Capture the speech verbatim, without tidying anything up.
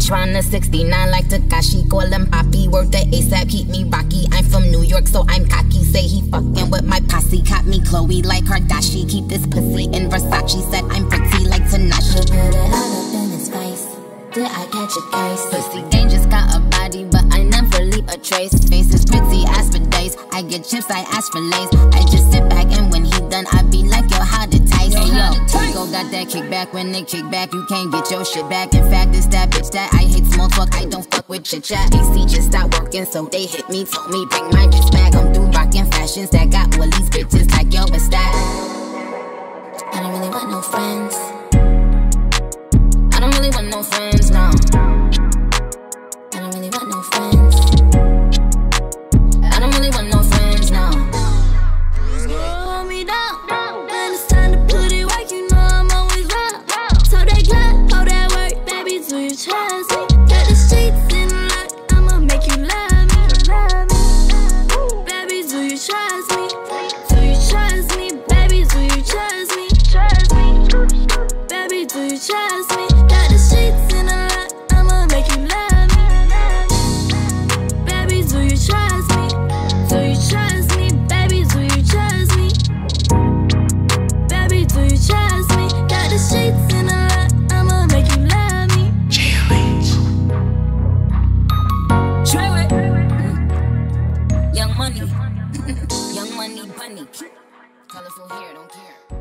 tryna sixty-nine like Tekashi. Call him Poppy, word to ASAP, keep me rocky. I'm from New York, so I'm cocky. Say he fucking with my posse. Caught me Chloe like Kardashian. Keep this pussy in Versace. Said I'm pretty like Tekashi. Put it all up in his face. Did I catch a case? Pussy dangerous, got a body, but I never leave a trace. Face is pretty, ask for days. I get chips, I ask for lace. I just sit back and when he done, I be like, yo, how to taste? Hey, yo, Tico got that kickback. When they kick back, you can't get your shit back. In fact, it's that bitch that I hate small talk. I don't fuck with chit chat. A C just stopped working, so they hit me, told me bring my bitch back. I'm through rockin' fashions that got all these bitches like, yo, what's that? I don't really want no friends. I don't really want no friends, no. I don't really want no friends. I don't really want no friends, no. Hold me down. When it's time to put it work, you know I'm always round. So that glad, hold that work, baby, do you trust me? Got the streets in luck, I'ma make you love me. Baby, do you trust me? Do you trust me? Baby, do you trust me? Baby, do you trust me? Got the streets in the lot, I'ma make you love me. Baby, do you trust me? Do you trust me? Baby, do you trust me? Baby, do you trust me? Got the streets in the lot, I'ma make you love me. True it. Young money. Young money bunny. Colorful hair, don't care.